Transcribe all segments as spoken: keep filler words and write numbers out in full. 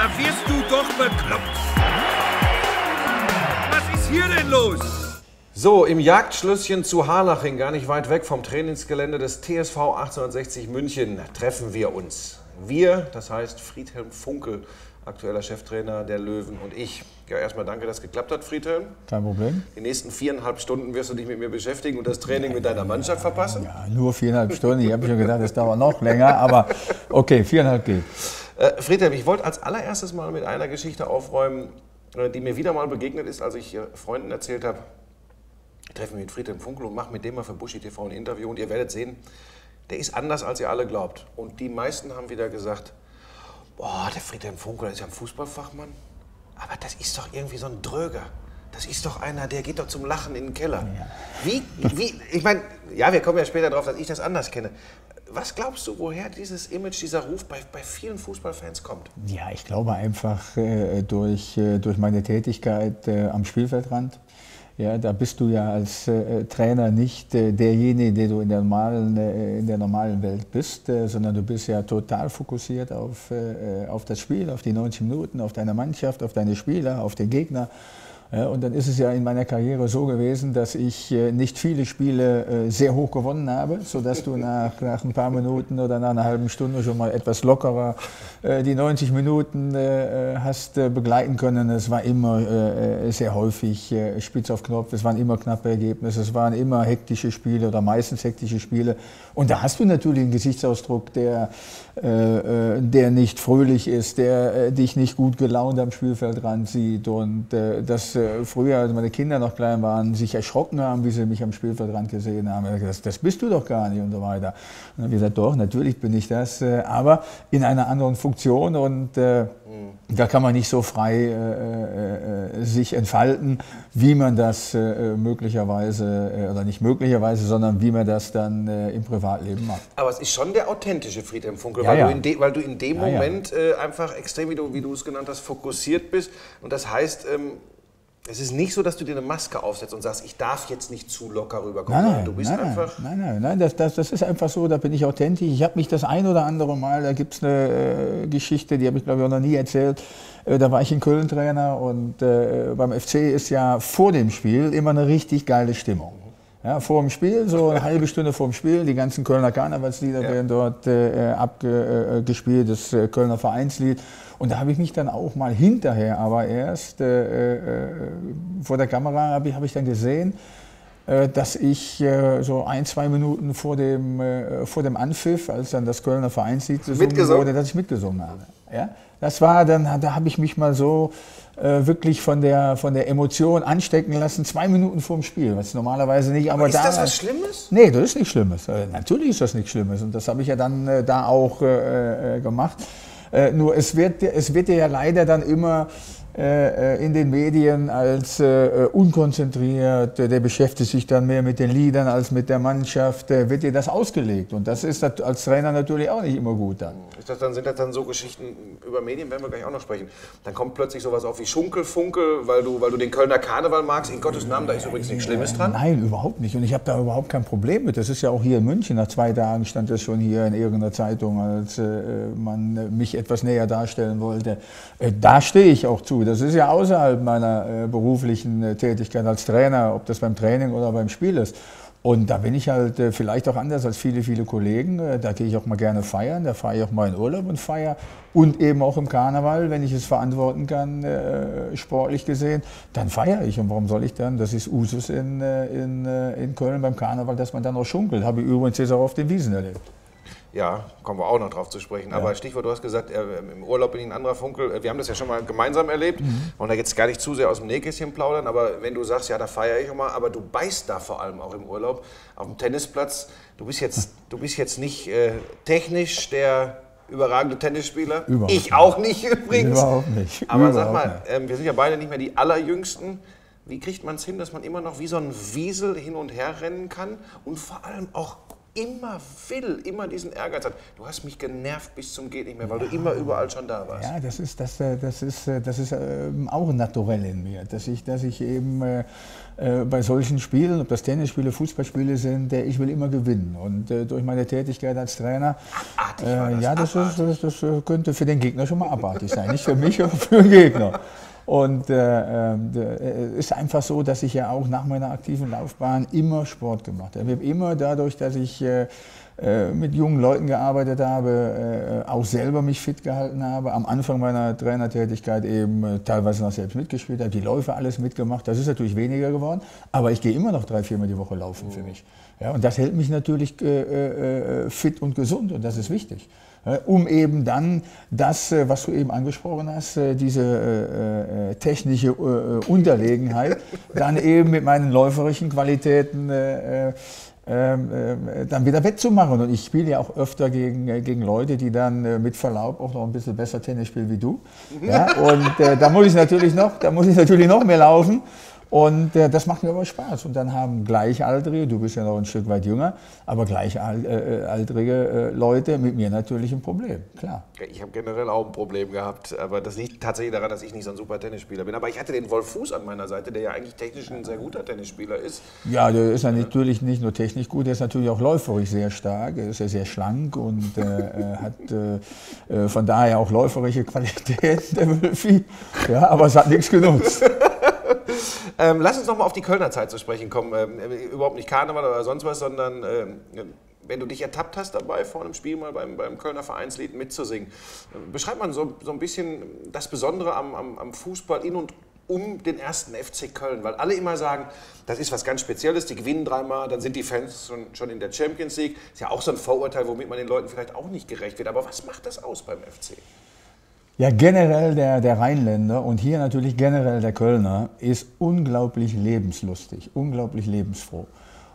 Da wirst du doch bekloppt. Was ist hier denn los? So, im Jagdschlösschen zu Harlaching, gar nicht weit weg vom Trainingsgelände des T S V achtzehnhundertsechzig München, treffen wir uns. Wir, das heißt Friedhelm Funkel, aktueller Cheftrainer der Löwen, und ich. Ja, erstmal danke, dass es geklappt hat, Friedhelm. Kein Problem. Die nächsten viereinhalb Stunden wirst du dich mit mir beschäftigen und das Training mit deiner Mannschaft verpassen? Ja, nur viereinhalb Stunden. Ich habe schon gedacht, das dauert noch länger, aber okay, viereinhalb geht. Äh, Friedhelm, ich wollte als allererstes mal mit einer Geschichte aufräumen, die mir wieder mal begegnet ist, als ich Freunden erzählt habe, ich treffe mich mit Friedhelm Funkel und mache mit dem mal für Buschi T V ein Interview, und ihr werdet sehen, der ist anders, als ihr alle glaubt. Und die meisten haben wieder gesagt, boah, der Friedhelm Funkel, der ist ja ein Fußballfachmann, aber das ist doch irgendwie so ein Dröger. Das ist doch einer, der geht doch zum Lachen in den Keller. Ja. Wie, wie, ich meine, ja, wir kommen ja später drauf, dass ich das anders kenne. Was glaubst du, woher dieses Image, dieser Ruf bei, bei vielen Fußballfans kommt? Ja, ich glaube einfach äh, durch, äh, durch meine Tätigkeit äh, am Spielfeldrand. Ja, da bist du ja als äh, Trainer nicht äh, derjenige, der du in der normalen, äh, in der normalen Welt bist, äh, sondern du bist ja total fokussiert auf, äh, auf das Spiel, auf die neunzig Minuten, auf deine Mannschaft, auf deine Spieler, auf den Gegner. Ja, und dann ist es ja in meiner Karriere so gewesen, dass ich äh, nicht viele Spiele äh, sehr hoch gewonnen habe, sodass du nach, nach ein paar Minuten oder nach einer halben Stunde schon mal etwas lockerer äh, die neunzig Minuten äh, hast äh, begleiten können. Es war immer äh, sehr häufig äh, spitz auf Knopf, es waren immer knappe Ergebnisse, es waren immer hektische Spiele oder meistens hektische Spiele. Und da hast du natürlich einen Gesichtsausdruck, der, äh, der nicht fröhlich ist, der äh, dich nicht gut gelaunt am Spielfeldrand sieht, und äh, das früher, als meine Kinder noch klein waren, sich erschrocken haben, wie sie mich am Spielfeldrand gesehen haben. Das, das bist du doch gar nicht und so weiter. Und dann habe ich gesagt, doch, natürlich bin ich das, aber in einer anderen Funktion, und äh, mhm. da kann man nicht so frei äh, äh, sich entfalten, wie man das äh, möglicherweise, äh, oder nicht möglicherweise, sondern wie man das dann äh, im Privatleben macht. Aber es ist schon der authentische Friedhelm Funkel, ja, weil, ja. Du in de, weil du in dem ja, Moment ja. Äh, einfach extrem, wie du, wie du es genannt hast, fokussiert bist. Und das heißt, ähm, es ist nicht so, dass du dir eine Maske aufsetzt und sagst, ich darf jetzt nicht zu locker rüberkommen. Nein, nein, du bist nein, einfach nein, nein, nein, das, das, das ist einfach so, da bin ich authentisch. Ich habe mich das ein oder andere Mal, da gibt es eine äh, Geschichte, die habe ich glaube ich auch noch nie erzählt, äh, da war ich in Köln Trainer, und äh, beim F C ist ja vor dem Spiel immer eine richtig geile Stimmung. Ja, vor dem Spiel, so eine halbe Stunde vor dem Spiel, die ganzen Kölner Karnevalslieder ja. werden dort äh, abgespielt, das äh, Kölner Vereinslied. Und da habe ich mich dann auch mal hinterher, aber erst äh, äh, vor der Kamera habe ich, hab ich dann gesehen, äh, dass ich äh, so ein, zwei Minuten vor dem, äh, vor dem Anpfiff, als dann das Kölner Vereinslied gesungen wurde, dass ich mitgesungen habe. Ja? Das war dann, da habe ich mich mal so äh, wirklich von der, von der Emotion anstecken lassen, zwei Minuten vor dem Spiel, was normalerweise nicht. Aber, aber ist da, das was Schlimmes? Nee, das ist nichts Schlimmes. Äh, natürlich ist das nichts Schlimmes, und das habe ich ja dann äh, da auch äh, gemacht. Äh, nur es wird, es wird ja leider dann immer äh, in den Medien als äh, unkonzentriert, der beschäftigt sich dann mehr mit den Liedern als mit der Mannschaft, äh, wird dir das ausgelegt. Und das ist als Trainer natürlich auch nicht immer gut dann. Ist das dann. Sind das dann so Geschichten, über Medien werden wir gleich auch noch sprechen, dann kommt plötzlich sowas auf wie Schunkelfunkel, weil du, weil du den Kölner Karneval magst, in Gottes Namen, da ist übrigens nichts Schlimmes dran? Nein, überhaupt nicht. Und ich habe da überhaupt kein Problem mit. Das ist ja auch hier in München, nach zwei Tagen stand das schon hier in irgendeiner Zeitung, als äh, man mich etwas näher darstellen wollte. Äh, da stehe ich auch zu. Das ist ja außerhalb meiner äh, beruflichen äh, Tätigkeit als Trainer, ob das beim Training oder beim Spiel ist. Und da bin ich halt äh, vielleicht auch anders als viele, viele Kollegen. Äh, da gehe ich auch mal gerne feiern, da fahre ich auch mal in Urlaub und feiere. Und eben auch im Karneval, wenn ich es verantworten kann, äh, sportlich gesehen, dann feiere ich. Und warum soll ich dann? Das ist Usus in, äh, in, äh, in Köln beim Karneval, dass man dann auch schunkelt. Habe ich übrigens jetzt auch auf den Wiesen erlebt. Ja, kommen wir auch noch drauf zu sprechen. Ja. Aber Stichwort, du hast gesagt, äh, im Urlaub bin ich ein anderer Funkel. Wir haben das ja schon mal gemeinsam erlebt. Mhm. Und da jetzt gar nicht zu sehr aus dem Nähkästchen plaudern. Aber wenn du sagst, ja, da feiere ich auch mal, aber du beißt da vor allem auch im Urlaub auf dem Tennisplatz. Du bist jetzt, du bist jetzt nicht äh, technisch der überragende Tennisspieler. Überhaupt ich nicht. auch nicht übrigens. Überhaupt nicht. Aber Überhaupt sag mal, nicht. äh, wir sind ja beide nicht mehr die Allerjüngsten. Wie kriegt man es hin, dass man immer noch wie so ein Wiesel hin und her rennen kann und vor allem auch immer will, immer diesen Ehrgeiz hat. Du hast mich genervt bis zum geht nicht mehr, weil ja. du immer überall schon da warst. Ja, das ist, das, das ist, das ist auch naturell in mir, dass ich, dass ich eben äh, bei solchen Spielen, ob das Tennisspiele, Fußballspiele sind, äh, ich will immer gewinnen. Und äh, durch meine Tätigkeit als Trainer, abartig äh, war das, ja, das, abartig. ist, das, das könnte für den Gegner schon mal abartig sein, nicht für mich, aber für den Gegner. Und äh, äh, ist einfach so, dass ich ja auch nach meiner aktiven Laufbahn immer Sport gemacht habe. Ich habe immer dadurch, dass ich äh, äh, mit jungen Leuten gearbeitet habe, äh, auch selber mich fit gehalten habe. Am Anfang meiner Trainertätigkeit eben äh, teilweise noch selbst mitgespielt habe, die Läufe alles mitgemacht. Das ist natürlich weniger geworden, aber ich gehe immer noch drei, viermal die Woche laufen mhm. für mich. Ja, und das hält mich natürlich äh, äh, fit und gesund und das ist wichtig. Um eben dann das, was du eben angesprochen hast, diese äh, technische äh, Unterlegenheit, dann eben mit meinen läuferischen Qualitäten äh, äh, äh, dann wieder wettzumachen. Und ich spiele ja auch öfter gegen, äh, gegen Leute, die dann äh, mit Verlaub auch noch ein bisschen besser Tennis spielen wie du. Ja? Und äh, da muss ich natürlich noch, da muss ich natürlich noch mehr laufen. Und äh, das macht mir aber Spaß. Und dann haben Gleichaltrige, du bist ja noch ein Stück weit jünger, aber gleichaltrige äh, Leute mit mir natürlich ein Problem, klar. Ich habe generell auch ein Problem gehabt, aber das liegt tatsächlich daran, dass ich nicht so ein super Tennisspieler bin. Aber ich hatte den Wolf Fuß an meiner Seite, der ja eigentlich technisch ein sehr guter Tennisspieler ist. Ja, der ist ja natürlich nicht nur technisch gut, der ist natürlich auch läuferisch sehr stark, er ist ja sehr schlank und äh, hat äh, von daher auch läuferische Qualitäten, der Wölfi. Ja, aber es hat nichts genutzt. Ähm, lass uns noch mal auf die Kölner Zeit zu sprechen kommen. Ähm, überhaupt nicht Karneval oder sonst was, sondern ähm, wenn du dich ertappt hast dabei, vor einem Spiel mal beim, beim Kölner Vereinslied mitzusingen. Beschreib mal so, so ein bisschen das Besondere am, am, am Fußball in und um den ersten F C Köln. Weil alle immer sagen, das ist was ganz Spezielles, die gewinnen dreimal, dann sind die Fans schon, schon in der Champions League. Ist ja auch so ein Vorurteil, womit man den Leuten vielleicht auch nicht gerecht wird. Aber was macht das aus beim F C? Ja, generell der, der Rheinländer und hier natürlich generell der Kölner ist unglaublich lebenslustig, unglaublich lebensfroh.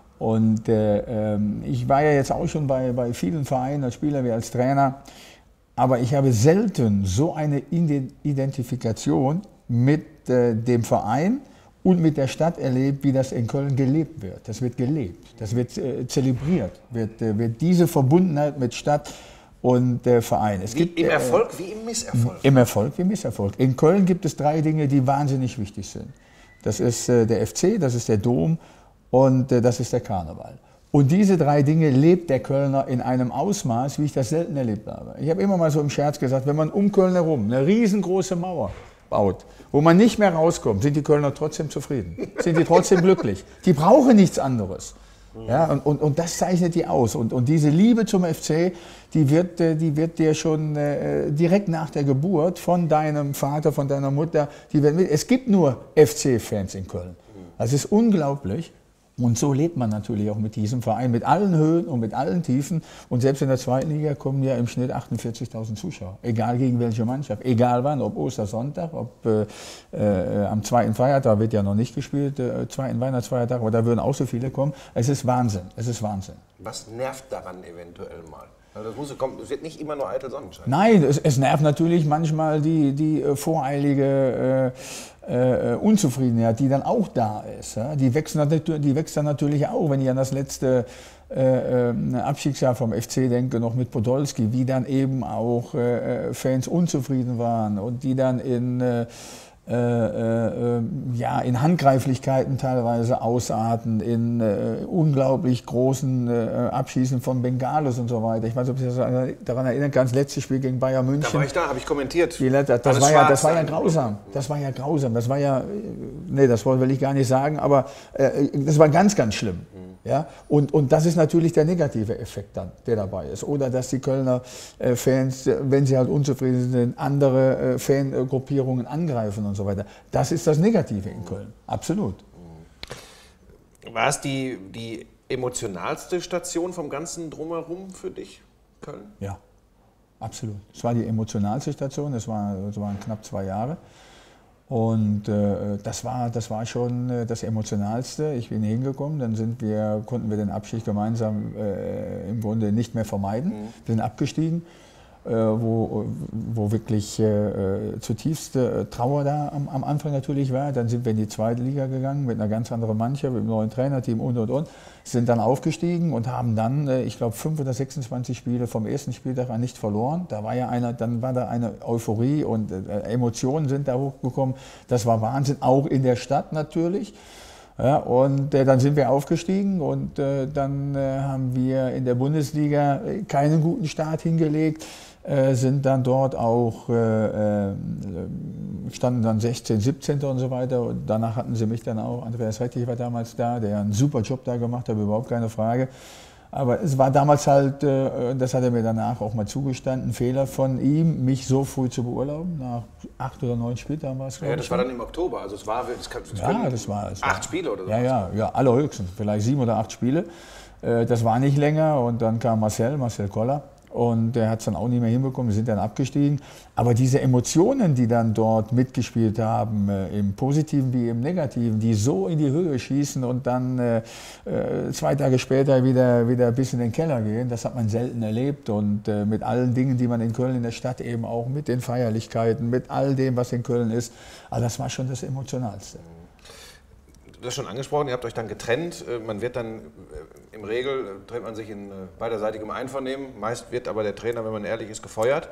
Und äh, ähm, ich war ja jetzt auch schon bei, bei vielen Vereinen als Spieler wie als Trainer, aber ich habe selten so eine Identifikation mit äh, dem Verein und mit der Stadt erlebt, wie das in Köln gelebt wird. Das wird gelebt, das wird äh, zelebriert, wird, äh, wird diese Verbundenheit mit Stadt und der Verein. Es wie gibt, im Erfolg wie im Misserfolg? Im Erfolg wie im Misserfolg. In Köln gibt es drei Dinge, die wahnsinnig wichtig sind. Das ist äh, der F C, das ist der Dom und äh, das ist der Karneval. Und diese drei Dinge lebt der Kölner in einem Ausmaß, wie ich das selten erlebt habe. Ich habe immer mal so im Scherz gesagt, wenn man um Köln herum eine riesengroße Mauer baut, wo man nicht mehr rauskommt, sind die Kölner trotzdem zufrieden, sind die trotzdem glücklich. Die brauchen nichts anderes. Ja, und, und, und das zeichnet die aus. Und, und diese Liebe zum F C, die wird, die wird dir schon äh, direkt nach der Geburt von deinem Vater, von deiner Mutter, die wird mit, es gibt nur F C-Fans in Köln. Das ist unglaublich. Und so lebt man natürlich auch mit diesem Verein, mit allen Höhen und mit allen Tiefen. Und selbst in der zweiten Liga kommen ja im Schnitt achtundvierzigtausend Zuschauer. Egal gegen welche Mannschaft, egal wann, ob Ostersonntag, ob äh, äh, am zweiten Feiertag, wird ja noch nicht gespielt, äh, zweiten Weihnachtsfeiertag, aber da würden auch so viele kommen. Es ist Wahnsinn, es ist Wahnsinn. Was nervt daran eventuell mal? Das, muss, das wird nicht immer nur eitel Sonnenschein. Nein, es, es nervt natürlich manchmal die, die äh, voreilige äh, äh, Unzufriedenheit, die dann auch da ist. Ja? Die, wächst, die wächst dann natürlich auch, wenn ich an das letzte äh, äh, Abstiegsjahr vom F C denke, noch mit Podolski, wie dann eben auch äh, Fans unzufrieden waren und die dann in... Äh, Äh, äh, ja, in Handgreiflichkeiten teilweise ausarten, in äh, unglaublich großen äh, Abschießen von Bengalos und so weiter. Ich weiß nicht, ob Sie sich daran erinnern kann, das letzte Spiel gegen Bayern München. Da war ich da, habe ich kommentiert. Die, das, das, war ja, das war ja grausam. Das war ja grausam. Das war ja, nee, das will ich gar nicht sagen, aber äh, das war ganz, ganz schlimm. Ja? Und, und das ist natürlich der negative Effekt dann, der dabei ist. Oder dass die Kölner äh, Fans, wenn sie halt unzufrieden sind, andere äh, Fangruppierungen angreifen und so weiter. Das ist das Negative in Köln, absolut. War es die, die emotionalste Station vom ganzen Drumherum für dich, Köln? Ja, absolut. Es war die emotionalste Station, es war, es waren knapp zwei Jahre. Und äh, das, war, das war schon äh, das Emotionalste. Ich bin hingekommen, dann sind wir, konnten wir den Abstieg gemeinsam äh, im Grunde nicht mehr vermeiden, mhm. sind abgestiegen. Wo, wo wirklich äh, zutiefst äh, Trauer da am, am Anfang natürlich war. Dann sind wir in die zweite Liga gegangen mit einer ganz anderen Mannschaft, mit einem neuen Trainerteam und und und. Sind dann aufgestiegen und haben dann, äh, ich glaube, fünf oder sechsundzwanzig Spiele vom ersten Spieltag an nicht verloren. Da war ja einer, dann war da eine Euphorie und äh, Emotionen sind da hochgekommen. Das war Wahnsinn, auch in der Stadt natürlich. Ja, und äh, dann sind wir aufgestiegen und äh, dann äh, haben wir in der Bundesliga keinen guten Start hingelegt. Äh, sind dann dort auch, äh, standen dann sechzehnten, siebzehnten und so weiter. Und danach hatten sie mich dann auch, Andreas Rettich war damals da, der einen super Job da gemacht hat, überhaupt keine Frage. Aber es war damals halt, äh, das hat er mir danach auch mal zugestanden, ein Fehler von ihm, mich so früh zu beurlauben, nach acht oder neun Spieltagen war es, glaube ich. Ja, das war dann im Oktober, also es war, es kann, es ja, das war, das acht war, Spiele oder so. Ja, ja, ja, allerhöchstens, vielleicht sieben oder acht Spiele. Äh, das war nicht länger und dann kam Marcel, Marcel Koller. Und der hat es dann auch nicht mehr hinbekommen, wir sind dann abgestiegen. Aber diese Emotionen, die dann dort mitgespielt haben, äh, im Positiven wie im Negativen, die so in die Höhe schießen und dann äh, äh, zwei Tage später wieder, wieder bis in den Keller gehen, das hat man selten erlebt. Und äh, mit allen Dingen, die man in Köln in der Stadt eben auch, mit den Feierlichkeiten, mit all dem, was in Köln ist, also das war schon das Emotionalste. Du hast schon angesprochen, ihr habt euch dann getrennt. Man wird dann, im Regel trennt man sich in beiderseitigem Einvernehmen. Meist wird aber der Trainer, wenn man ehrlich ist, gefeuert.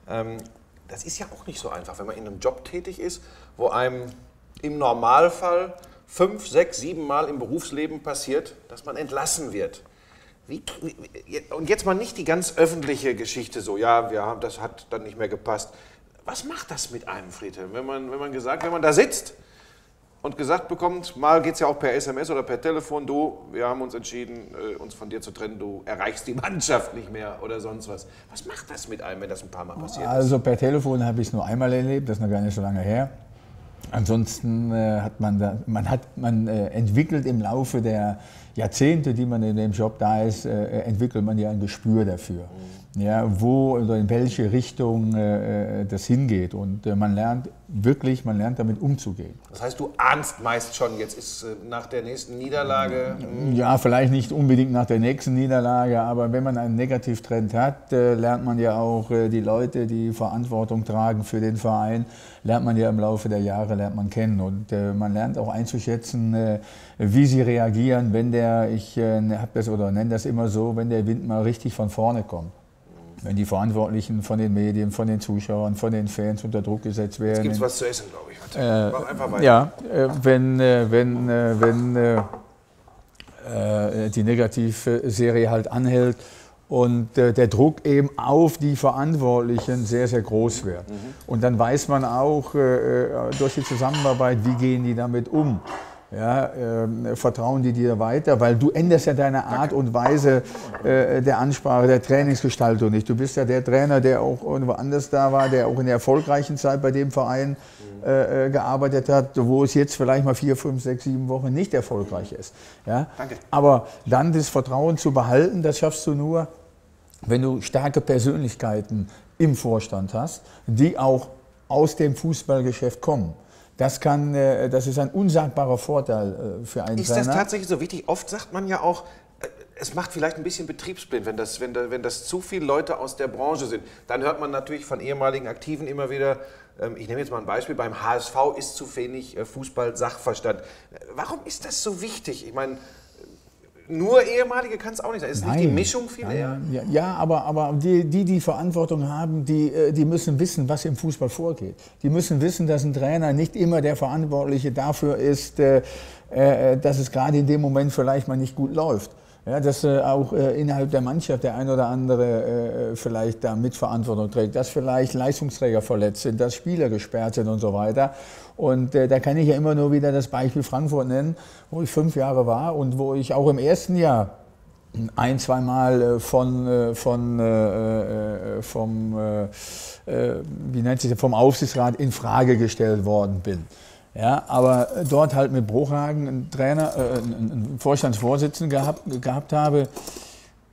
Das ist ja auch nicht so einfach, wenn man in einem Job tätig ist, wo einem im Normalfall fünf, sechs, sieben Mal im Berufsleben passiert, dass man entlassen wird. Wie, und jetzt mal nicht die ganz öffentliche Geschichte so, ja, wir haben, das hat dann nicht mehr gepasst. Was macht das mit einem, Friedhelm, wenn man, wenn man gesagt, wenn man da sitzt und gesagt bekommt, mal geht es ja auch per S M S oder per Telefon, du, wir haben uns entschieden, uns von dir zu trennen, du erreichst die Mannschaft nicht mehr oder sonst was. Was macht das mit einem, wenn das ein paar Mal passiert ist? Also per Telefon habe ich es nur einmal erlebt, das ist noch gar nicht so lange her. Ansonsten äh, hat man, da, man, hat, man äh, entwickelt im Laufe der Jahrzehnte, die man in dem Job da ist, äh, entwickelt man ja ein Gespür dafür, mhm. ja, wo oder in welche Richtung äh, das hingeht. Und äh, man lernt wirklich, man lernt damit umzugehen. Das heißt, du ahnst meist schon, jetzt ist äh, nach der nächsten Niederlage... Mh. Ja, vielleicht nicht unbedingt nach der nächsten Niederlage, aber wenn man einen Negativtrend hat, äh, lernt man ja auch äh, die Leute, die Verantwortung tragen für den Verein, lernt man ja im Laufe der Jahre lernt man kennen. Und äh, man lernt auch einzuschätzen, äh, wie sie reagieren, wenn der, ich äh, habe das oder nenne das immer so, wenn der Wind mal richtig von vorne kommt. Wenn die Verantwortlichen von den Medien, von den Zuschauern, von den Fans unter Druck gesetzt werden. Jetzt gibt es was zu essen, glaube ich. Äh, Mach einfach weiter. Ja, äh, wenn, äh, wenn, äh, wenn äh, äh, die Negativserie halt anhält und äh, der Druck eben auf die Verantwortlichen sehr, sehr groß wird. Mhm. Und dann weiß man auch äh, durch die Zusammenarbeit, wie gehen die damit um. Ja, äh, vertrauen die dir weiter, weil du änderst ja deine Art und Weise äh, der Ansprache, der Trainingsgestaltung nicht. Du bist ja der Trainer, der auch irgendwo anders da war, der auch in der erfolgreichen Zeit bei dem Verein äh, gearbeitet hat, wo es jetzt vielleicht mal vier, fünf, sechs, sieben Wochen nicht erfolgreich ist. Ja? Danke. Aber dann das Vertrauen zu behalten, das schaffst du nur, wenn du starke Persönlichkeiten im Vorstand hast, die auch aus dem Fußballgeschäft kommen. Das, kann, das ist ein unsagbarer Vorteil für einen Ist Trainer. Ist das tatsächlich so wichtig? Oft sagt man ja auch, es macht vielleicht ein bisschen betriebsblind, wenn das, wenn, da, wenn das zu viele Leute aus der Branche sind. Dann hört man natürlich von ehemaligen Aktiven immer wieder, ich nehme jetzt mal ein Beispiel, beim H S V ist zu wenig Fußball-Sachverstand. Warum ist das so wichtig? Ich meine, nur Ehemalige kann es auch nicht sein. Ist Nein. nicht die Mischung viel eher? Ja, ja, aber, aber die, die die Verantwortung haben, die, die müssen wissen, was im Fußball vorgeht. Die müssen wissen, dass ein Trainer nicht immer der Verantwortliche dafür ist, äh, äh, dass es gerade in dem Moment vielleicht mal nicht gut läuft. Ja, dass äh, auch äh, innerhalb der Mannschaft der ein oder andere äh, vielleicht da Mitverantwortung trägt, dass vielleicht Leistungsträger verletzt sind, dass Spieler gesperrt sind und so weiter. Und äh, da kann ich ja immer nur wieder das Beispiel Frankfurt nennen, wo ich fünf Jahre war und wo ich auch im ersten Jahr ein, zwei Mal von, von, äh, vom, äh, wie nennt sich das, vom Aufsichtsrat in Frage gestellt worden bin. Ja, aber dort halt mit Bruchhagen einen Trainer, äh, einen Vorstandsvorsitzenden gehabt, gehabt habe,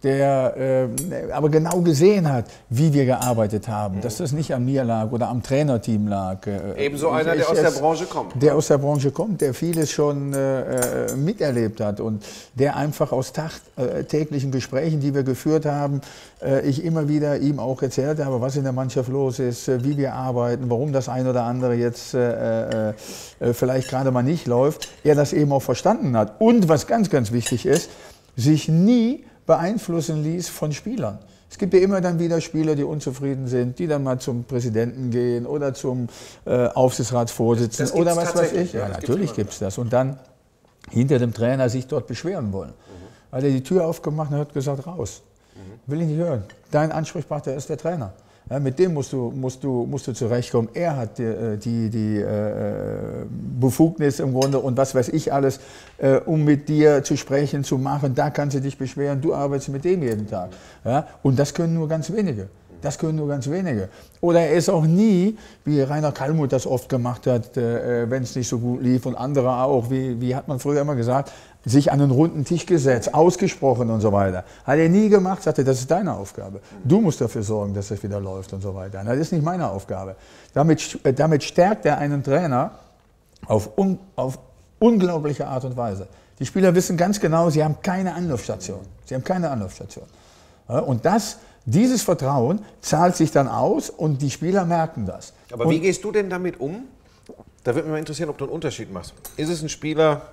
der äh, aber genau gesehen hat, wie wir gearbeitet haben, mhm. dass das nicht an mir lag oder am Trainerteam lag. Äh, Ebenso ich, einer, der ich, aus der Branche kommt. Der aus der Branche kommt, der vieles schon äh, miterlebt hat und der einfach aus tagtäglichen Gesprächen, die wir geführt haben, äh, ich immer wieder ihm auch erzählt habe, was in der Mannschaft los ist, äh, wie wir arbeiten, warum das ein oder andere jetzt äh, äh, vielleicht gerade mal nicht läuft. Er das eben auch verstanden hat. Und was ganz, ganz wichtig ist, sich nie beeinflussen ließ von Spielern. Es gibt ja immer dann wieder Spieler, die unzufrieden sind, die dann mal zum Präsidenten gehen oder zum äh, Aufsichtsratsvorsitzenden oder was weiß ich. Ja, ja natürlich gibt es das. Und dann hinter dem Trainer sich dort beschweren wollen. Mhm. Hat er die Tür aufgemacht und hat gesagt, raus. Mhm. Will ich nicht hören. Dein Ansprechpartner ist der Trainer. Ja, mit dem musst du, musst, du, musst du zurechtkommen. Er hat die, die, die äh, Befugnis im Grunde und was weiß ich alles, äh, um mit dir zu sprechen, zu machen. Da kannst du dich beschweren, du arbeitest mit dem jeden Tag. Ja? Und das können nur ganz wenige. Das können nur ganz wenige. Oder er ist auch nie, wie Rainer Kallmund das oft gemacht hat, äh, wenn es nicht so gut lief und andere auch, wie, wie hat man früher immer gesagt, sich an einen runden Tisch gesetzt, ausgesprochen und so weiter. Hat er nie gemacht, sagte, das ist deine Aufgabe. Du musst dafür sorgen, dass es wieder läuft und so weiter. Das ist nicht meine Aufgabe. Damit, damit stärkt er einen Trainer auf, un, auf unglaubliche Art und Weise. Die Spieler wissen ganz genau, sie haben keine Anlaufstation. Sie haben keine Anlaufstation. Und das, dieses Vertrauen zahlt sich dann aus und die Spieler merken das. Aber und wie gehst du denn damit um? Da würde mich mal interessieren, ob du einen Unterschied machst. Ist es ein Spieler,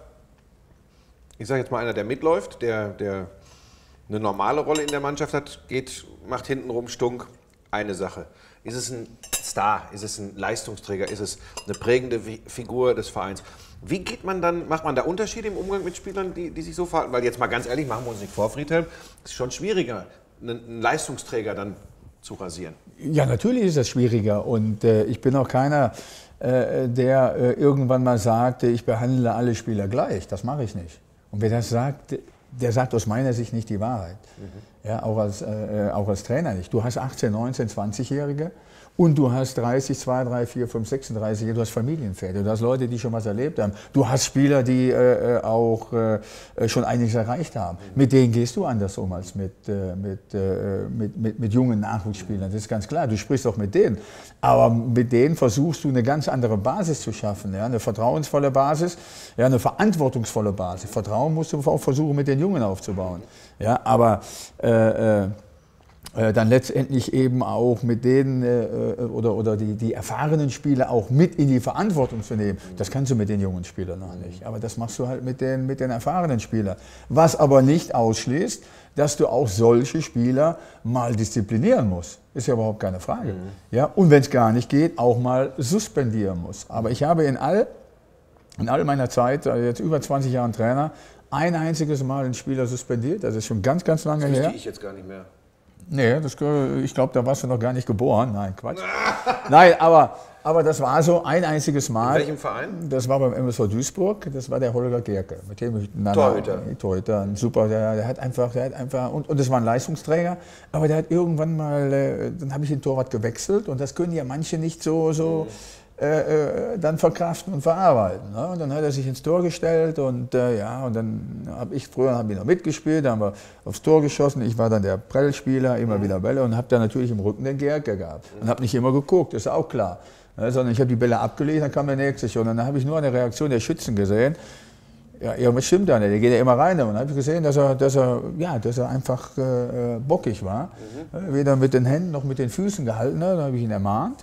ich sage jetzt mal einer, der mitläuft, der, der eine normale Rolle in der Mannschaft hat, geht, macht hintenrum Stunk, eine Sache. Ist es ein Star, ist es ein Leistungsträger, ist es eine prägende Figur des Vereins? Wie geht man dann, macht man da Unterschiede im Umgang mit Spielern, die, die sich so verhalten? Weil jetzt mal ganz ehrlich, machen wir uns nicht vor, Friedhelm, es ist schon schwieriger, einen Leistungsträger dann zu rasieren. Ja, natürlich ist das schwieriger und äh, ich bin auch keiner, äh, der äh, irgendwann mal sagte, ich behandle alle Spieler gleich. Das mache ich nicht. Und wer das sagt, der sagt aus meiner Sicht nicht die Wahrheit. Mhm. Ja, auch, als, äh, auch als Trainer nicht. Du hast achtzehn, neunzehn, zwanzigjährige und du hast dreißig, zwei, drei, vier, fünf, sechsunddreißig, du hast Familienväter, du hast Leute, die schon was erlebt haben. Du hast Spieler, die äh, auch äh, schon einiges erreicht haben. Mhm. Mit denen gehst du anders um als mit, äh, mit, äh, mit, mit, mit jungen Nachwuchsspielern. Das ist ganz klar, du sprichst auch mit denen. Aber mit denen versuchst du eine ganz andere Basis zu schaffen. Ja? Eine vertrauensvolle Basis, ja, eine verantwortungsvolle Basis. Vertrauen musst du auch versuchen, mit den Jungen aufzubauen. Ja? Aber äh, äh, dann letztendlich eben auch mit denen äh, oder, oder die, die erfahrenen Spieler auch mit in die Verantwortung zu nehmen. Das kannst du mit den jungen Spielern noch nicht. Aber das machst du halt mit den, mit den erfahrenen Spielern. Was aber nicht ausschließt, dass du auch solche Spieler mal disziplinieren musst. Ist ja überhaupt keine Frage. Mhm. Ja? Und wenn es gar nicht geht, auch mal suspendieren musst. Aber ich habe in all, in all meiner Zeit, jetzt über zwanzig Jahren Trainer, ein einziges Mal einen Spieler suspendiert. Das ist schon ganz, ganz lange her. Das wüsste ich jetzt gar nicht mehr. Nee, das, ich glaube, da warst du noch gar nicht geboren. Nein, Quatsch. Nein, aber, aber das war so ein einziges Mal. In welchem Verein? Das war beim M S V Duisburg, das war der Holger Gerke. Mit dem ich, na, Torhüter. Na, Torhüter, ein super, der, der hat einfach, der hat einfach, und, und das war ein Leistungsträger, aber der hat irgendwann mal, äh, dann habe ich den Torwart gewechselt und das können ja manche nicht so, so äh, äh, dann verkraften und verarbeiten. Ne? Und dann hat er sich ins Tor gestellt und äh, ja, und dann habe ich, früher habe ich noch mitgespielt, da haben wir aufs Tor geschossen, ich war dann der Prellspieler, immer mhm. wieder Bälle und habe dann natürlich im Rücken den Gerke gehabt mhm. und habe nicht immer geguckt, ist auch klar. Ne? Sondern ich habe die Bälle abgelegt, dann kam der nächste schon und dann habe ich nur eine Reaktion der Schützen gesehen. Ja, irgendwas stimmt da nicht, der geht ja immer rein. Und dann habe ich gesehen, dass er, dass er, ja, dass er einfach äh, bockig war. Mhm. Weder mit den Händen noch mit den Füßen gehalten hat. Dann habe ich ihn ermahnt.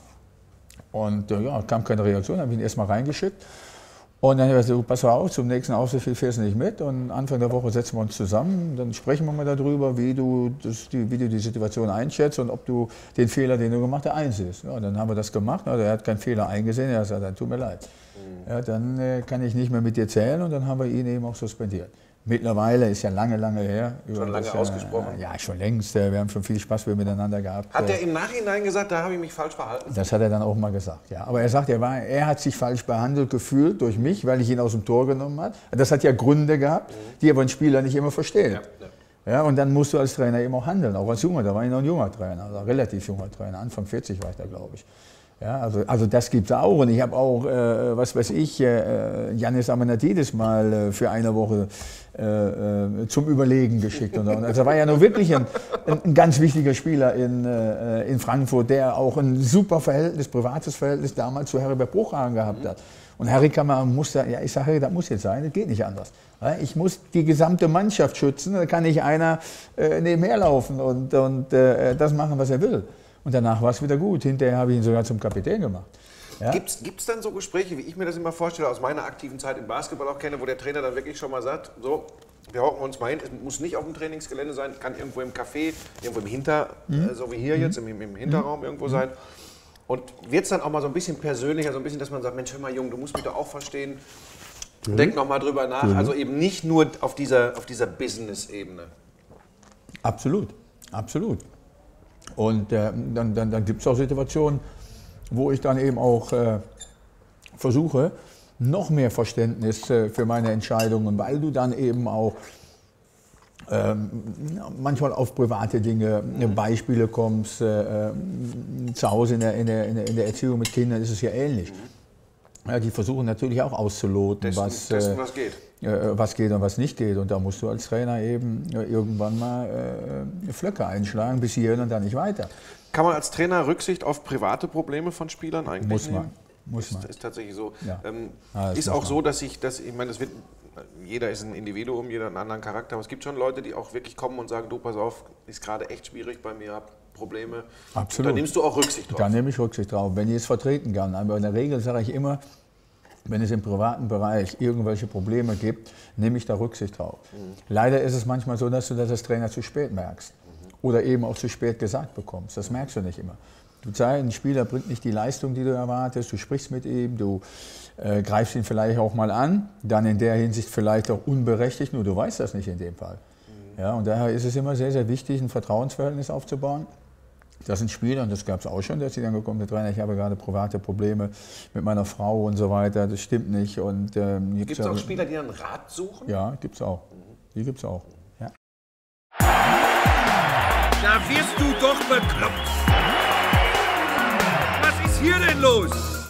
Und äh, ja, kam keine Reaktion, dann habe ich ihn erstmal reingeschickt. Und dann habe ich gesagt, pass auf, zum nächsten Aufsichtsspiel fährst du nicht mit. Und Anfang der Woche setzen wir uns zusammen. Dann sprechen wir mal darüber, wie du, das, die, wie du die Situation einschätzt und ob du den Fehler, den du gemacht hast, einsiehst. Ja, dann haben wir das gemacht. Also er hat keinen Fehler eingesehen. Er hat gesagt, dann tut mir leid. Mhm. Ja, dann äh, kann ich nicht mehr mit dir zählen. Und dann haben wir ihn eben auch suspendiert. Mittlerweile ist ja lange, lange her. Schon lange das, ausgesprochen? Ja, schon längst. Wir haben schon viel Spaß miteinander gehabt. Hat er im Nachhinein gesagt, da habe ich mich falsch verhalten? Das hat er dann auch mal gesagt, ja. Aber er sagt, er, war, er hat sich falsch behandelt gefühlt durch mich, weil ich ihn aus dem Tor genommen habe. Das hat ja Gründe gehabt, mhm. die aber ein Spieler nicht immer versteht. Ja, ja. Ja, und dann musst du als Trainer eben auch handeln, auch als Junger. Da war ich noch ein junger Trainer, also relativ junger Trainer. Anfang vierzig war ich da, glaube ich. Ja, also, also das gibt es auch. Und ich habe auch, äh, was weiß ich, äh, Yannis Amenatidis mal äh, für eine Woche äh, zum Überlegen geschickt. Und, also er war ja nur wirklich ein, ein ganz wichtiger Spieler in, äh, in Frankfurt, der auch ein super Verhältnis, privates Verhältnis damals zu Heribert Bruchhagen gehabt hat. Und Harry Kammer musste, ja ich sage, Harry, das muss jetzt sein, das geht nicht anders. Ich muss die gesamte Mannschaft schützen, da kann nicht einer äh, nebenher laufen und, und äh, das machen, was er will. Und danach war es wieder gut. Hinterher habe ich ihn sogar zum Kapitän gemacht. Ja? Gibt es dann so Gespräche, wie ich mir das immer vorstelle, aus meiner aktiven Zeit im Basketball auch kenne, wo der Trainer dann wirklich schon mal sagt, so, wir hocken uns mal hin, es muss nicht auf dem Trainingsgelände sein, kann irgendwo im Café, irgendwo im Hinter, mhm. äh, so wie hier mhm. jetzt, im, im Hinterraum mhm. irgendwo sein. Und wird es dann auch mal so ein bisschen persönlicher, so ein bisschen, dass man sagt, Mensch, hör mal Junge, du musst mich doch auch verstehen, mhm. denk noch mal drüber nach. Mhm. Also eben nicht nur auf dieser, auf dieser Business-Ebene. Absolut, absolut. Und äh, dann, dann, dann gibt es auch Situationen, wo ich dann eben auch äh, versuche, noch mehr Verständnis äh, für meine Entscheidungen, weil du dann eben auch ähm, manchmal auf private Dinge, äh, Beispiele kommst. Äh, äh, zu Hause in der, in, der, in der Erziehung mit Kindern ist es ja ähnlich. Ja, die versuchen natürlich auch auszuloten, testen, was, testen, äh, was geht. Äh, was geht und was nicht geht. Und da musst du als Trainer eben äh, irgendwann mal äh, Flöcke einschlagen, bis hierhin und dann nicht weiter. Kann man als Trainer Rücksicht auf private Probleme von Spielern eigentlich muss nehmen? Man, muss man. Ist, ist tatsächlich so. Ja. Ähm, ja, ist auch so, dass ich, dass, ich meine, das wird, jeder ist ein Individuum, jeder hat einen anderen Charakter, aber es gibt schon Leute, die auch wirklich kommen und sagen, du, pass auf, ist gerade echt schwierig bei mir, hab Probleme. Absolut. Da nimmst du auch Rücksicht drauf. Da nehme ich Rücksicht drauf, wenn ich es vertreten kann. Aber in der Regel sage ich immer, wenn es im privaten Bereich irgendwelche Probleme gibt, nehme ich da Rücksicht drauf. Mhm. Leider ist es manchmal so, dass du das als Trainer zu spät merkst. Mhm. Oder eben auch zu spät gesagt bekommst. Das merkst du nicht immer. Du zeigst, ein Spieler bringt nicht die Leistung, die du erwartest, du sprichst mit ihm, du äh, greifst ihn vielleicht auch mal an, dann in der Hinsicht vielleicht auch unberechtigt, nur du weißt das nicht in dem Fall. Mhm. Ja, und daher ist es immer sehr, sehr wichtig, ein Vertrauensverhältnis aufzubauen. Das sind Spieler, und das gab es auch schon, dass sie dann gekommen sind, Trainer, ich habe gerade private Probleme mit meiner Frau und so weiter, das stimmt nicht. Und, ähm, gibt es auch Spieler, die einen Rat suchen? Ja, gibt es auch. Die gibt es auch. Ja. Da wirst du doch bekloppt. Was ist hier denn los?